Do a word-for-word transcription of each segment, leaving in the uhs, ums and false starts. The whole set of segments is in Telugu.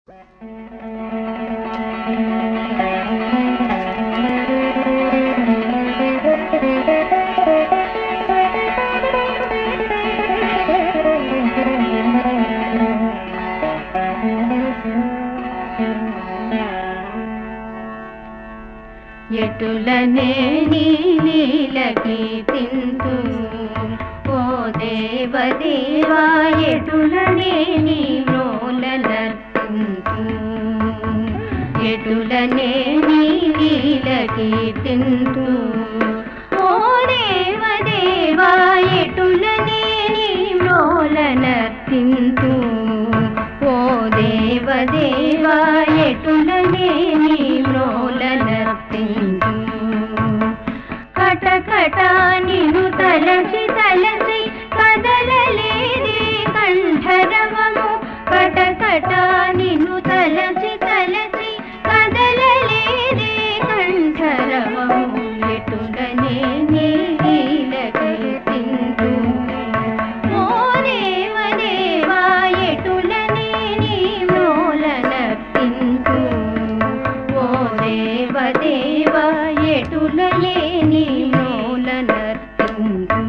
ఎటులనే నీ లీల కీర్తింతు ఓ దేవదేవా, ఎటులనే నీ మ్రోలనర్తింతు, ఎటులనే నీ లీల కీర్తింతు ఓ దేవదేవా, ఎటులనే నీ మ్రోలనర్తింతు, ఓ దేవదేవా, ఎటులనే నీ మ్రోలనర్తింతు. కటకట నిను తలచి తలచి కదలలేదే కంఠరవము, కటకట నిను తలచి తలచి కదలలేదే కంఠరవము, ఎటులనే నీ లీల కీర్తింతు ఓ దేవదేవా, ఎటులనే నీ మ్రోలనర్తింతు, ఓ దేవదేవా, ఎటులనే నీ మ్రోలనర్తింతు.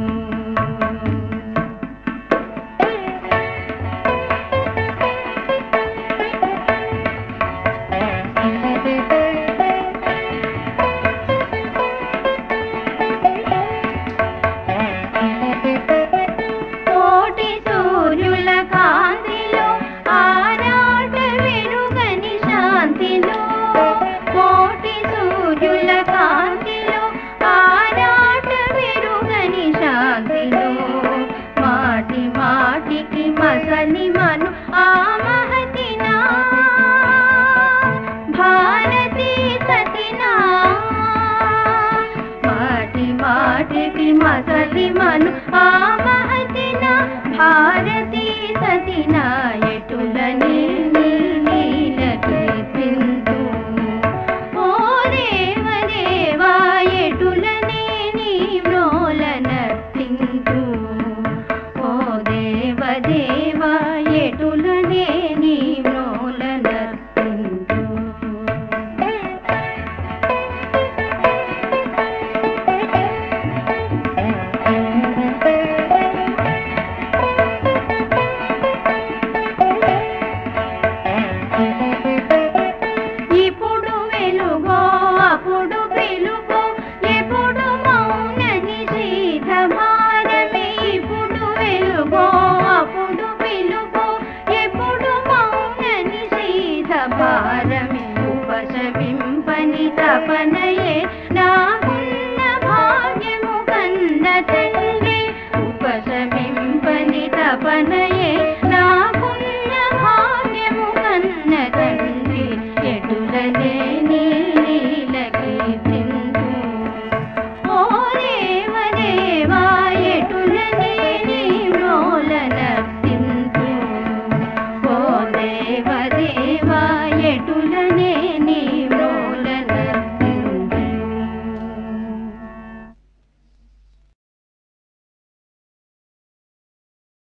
కోటి సూర్యుల కాంతిలో ఆరాట వెలుగని శాంతిలో, కోటి సూర్యుల కాంతిలో ఆరాట వెలుగని శాంతిలో, మాటి మాటికి మసలి మను ఆ మహతినా భారతీ సతినా, మాటి మాటికి మసలి మను ఆ మహతినా భారతీ సతినా, ఎటులనే నీ లీల కీర్తింతు ఓ దేవదేవా, ఎటులనే నీ మ్రోలనర్తింతు, ఓ దేవదేవా, ఎటులనే నీ మ్రోలనర్తింతు. ఇప్పుడు వెలుగో అప్పుడు పిలుపో, ఎప్పుడు మౌన నిషేధ భారమే, ఇప్పుడు వెలుగో అప్పుడు పిలుపో, ఎప్పుడు మౌన నిషేధ భారమే, ఉపశమింపని తపనయే